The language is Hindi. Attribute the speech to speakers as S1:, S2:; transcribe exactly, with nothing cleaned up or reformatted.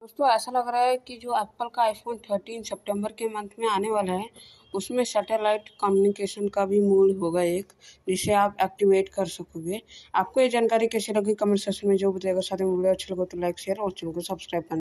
S1: दोस्तों ऐसा लग रहा है कि जो एप्पल का आईफोन थर्टीन सितंबर के मंथ में आने वाला है उसमें सैटेलाइट कम्युनिकेशन का भी मोड होगा एक, जिसे आप एक्टिवेट कर सकोगे। आपको ये जानकारी कैसी लगी कमेंट सेक्शन में जो बताएगा। साथ में वीडियो अच्छा लगा तो लाइक शेयर और चैनल को सब्सक्राइब करना।